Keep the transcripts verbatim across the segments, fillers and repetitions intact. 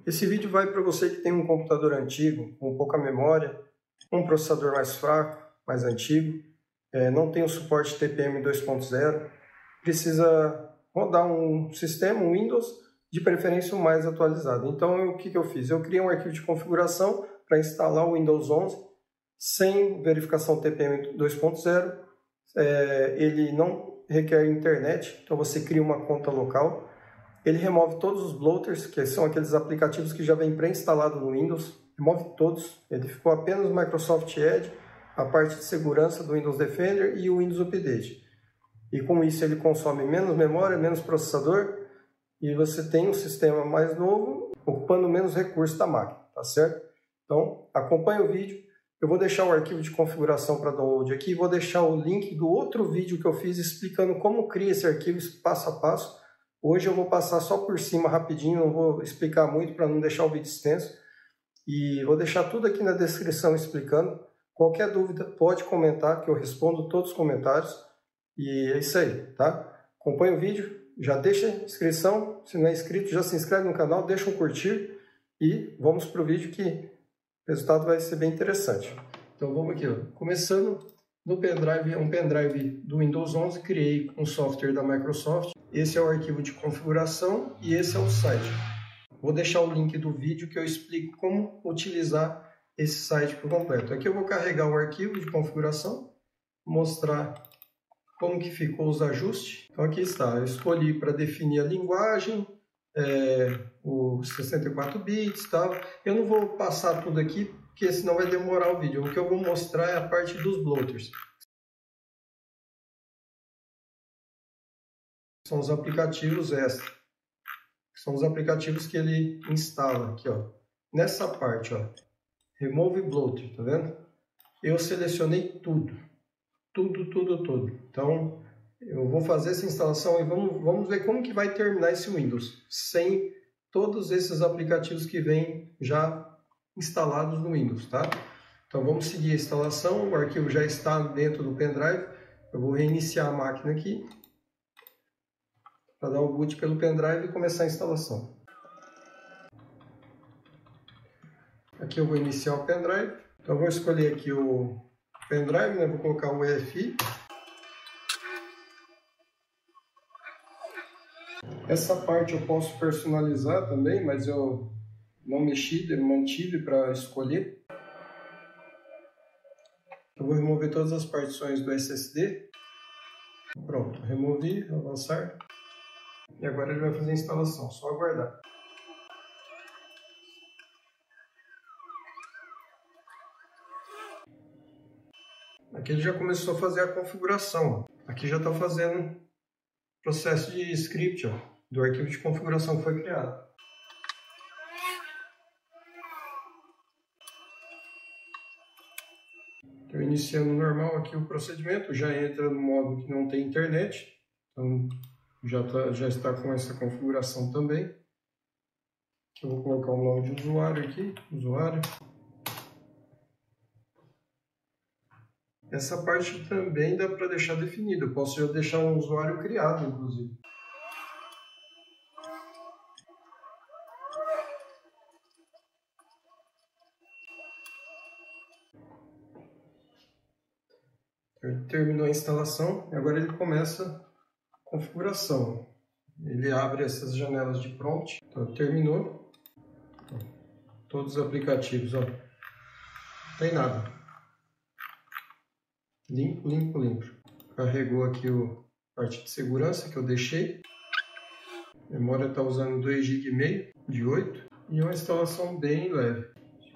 Esse vídeo vai para você que tem um computador antigo, com pouca memória, um processador mais fraco, mais antigo, é, não tem o suporte T P M dois ponto zero, precisa rodar um sistema, um Windows, de preferência o mais atualizado. Então, eu, o que, que eu fiz? Eu criei um arquivo de configuração para instalar o Windows onze, sem verificação T P M dois ponto zero, é, ele não requer internet, então você cria uma conta local. Ele remove todos os bloaters, que são aqueles aplicativos que já vem pré-instalado no Windows, remove todos. Ele ficou apenas o Microsoft Edge, a parte de segurança do Windows Defender e o Windows Update. E com isso ele consome menos memória, menos processador, e você tem um sistema mais novo, ocupando menos recursos da máquina, tá certo? Então, acompanhe o vídeo. Eu vou deixar o arquivo de configuração para download aqui, vou deixar o link do outro vídeo que eu fiz explicando como cria esse arquivo passo a passo. Hoje eu vou passar só por cima rapidinho, não vou explicar muito para não deixar o vídeo extenso. E vou deixar tudo aqui na descrição explicando. Qualquer dúvida pode comentar que eu respondo todos os comentários. E é isso aí, tá? Acompanhe o vídeo, já deixa a inscrição, se não é inscrito já se inscreve no canal, deixa um curtir e vamos para o vídeo que o resultado vai ser bem interessante. Então vamos aqui, ó. Começando no pendrive, um pendrive do Windows onze, criei um software da Microsoft. Esse é o arquivo de configuração e esse é o site. Vou deixar o link do vídeo que eu explico como utilizar esse site por completo. Aqui eu vou carregar o arquivo de configuração, mostrar como que ficou os ajustes. Então aqui está, eu escolhi para definir a linguagem, é, os sessenta e quatro bits e tal. Eu não vou passar tudo aqui, porque senão vai demorar o vídeo. O que eu vou mostrar é a parte dos bloaters. São os aplicativos extra. São os aplicativos que ele instala aqui, ó. Nessa parte, ó. Remove bloater, tá vendo? Eu selecionei tudo. Tudo, tudo, tudo. Então, eu vou fazer essa instalação e vamos, vamos ver como que vai terminar esse Windows. Sem todos esses aplicativos que vêm já instalados no Windows, tá? Então, vamos seguir a instalação. O arquivo já está dentro do pendrive. Eu vou reiniciar a máquina aqui, para dar o boot pelo pendrive e começar a instalação. Aqui eu vou iniciar o pendrive. Então eu vou escolher aqui o pendrive, né? Vou colocar o E F I. Essa parte eu posso personalizar também, mas eu não mexi, mantive para escolher. Eu vou remover todas as partições do S S D. Pronto, removi, avançar. E agora ele vai fazer a instalação, só aguardar. Aqui ele já começou a fazer a configuração. Ó. Aqui já está fazendo o processo de script, ó, do arquivo de configuração que foi criado. Estou iniciando normal aqui o procedimento, já entra no modo que não tem internet. Então, Já, tá, já está com essa configuração também. Eu vou colocar o nome de usuário aqui, usuário. Essa parte também dá para deixar definida. Eu posso já deixar um usuário criado, inclusive. Terminou a instalação e agora ele começa configuração. Ele abre essas janelas de prompt. Então, terminou. Todos os aplicativos, ó. Não tem nada. Limpo, limpo, limpo. Carregou aqui a parte de segurança que eu deixei. A memória está usando dois gigas e meio de oito. E uma instalação bem leve.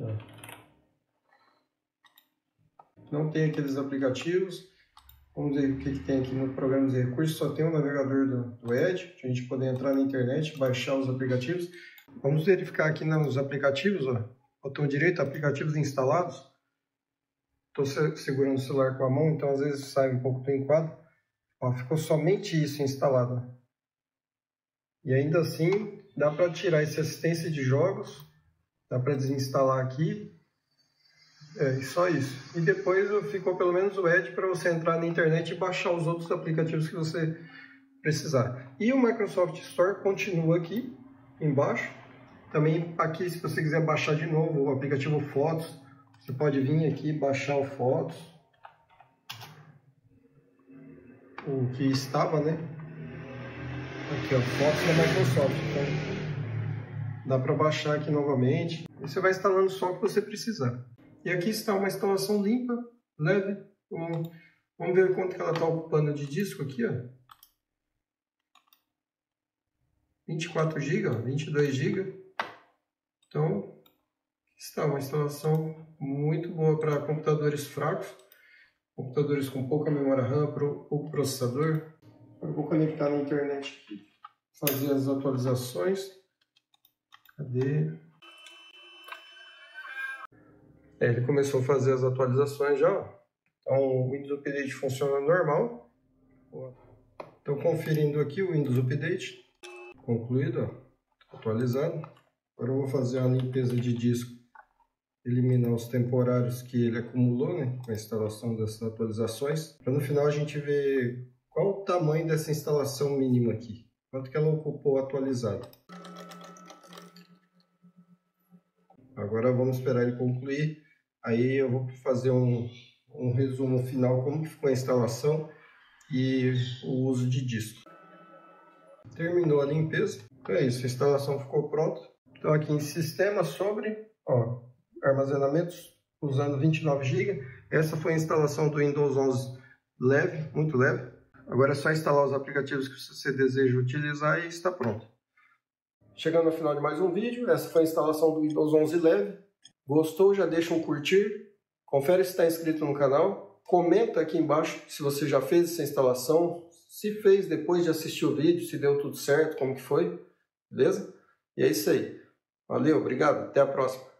Não tem aqueles aplicativos. Vamos ver o que, que tem aqui no programa de recursos. Só tem o navegador do, do Edge, para a gente poder entrar na internet, baixar os aplicativos. Vamos verificar aqui nos aplicativos, ó, botão direito, aplicativos instalados. Estou segurando o celular com a mão, então às vezes sai um pouco do enquadro. Ó, ficou somente isso instalado. E ainda assim, dá para tirar essa assistência de jogos, dá para desinstalar aqui. É, só isso. E depois ficou pelo menos o Edge para você entrar na internet e baixar os outros aplicativos que você precisar. E o Microsoft Store continua aqui embaixo. Também aqui, se você quiser baixar de novo o aplicativo Fotos, você pode vir aqui baixar o Fotos, o que estava, né? Aqui, ó, Fotos da Microsoft. Então, dá para baixar aqui novamente. E você vai instalando só o que você precisar. E aqui está uma instalação limpa, leve. Vamos, vamos ver quanto que ela está ocupando de disco aqui, ó. vinte e quatro gigas, vinte e dois gigas. Então, está uma instalação muito boa para computadores fracos, computadores com pouca memória RAM, pouco processador. Eu vou conectar na internet aqui, fazer as atualizações. Cadê? É, ele começou a fazer as atualizações já. Então, o Windows Update funciona normal. Estou conferindo aqui o Windows Update. Concluído, ó, atualizado. Agora eu vou fazer a limpeza de disco, eliminar os temporários que ele acumulou, né, com a instalação dessas atualizações, para no final a gente ver qual o tamanho dessa instalação mínima aqui, quanto que ela ocupou atualizado. Agora vamos esperar ele concluir, aí eu vou fazer um, um resumo final como que ficou a instalação e o uso de disco. Terminou a limpeza, então é isso, a instalação ficou pronta. Então aqui em sistema sobre, ó, armazenamentos usando vinte e nove gigas. Essa foi a instalação do Windows onze leve, muito leve. Agora é só instalar os aplicativos que você deseja utilizar e está pronto. Chegando ao final de mais um vídeo, essa foi a instalação do Windows onze leve. Gostou? Já deixa um curtir, confere se está inscrito no canal, comenta aqui embaixo se você já fez essa instalação, se fez depois de assistir o vídeo, se deu tudo certo, como que foi, beleza? E é isso aí. Valeu, obrigado, até a próxima.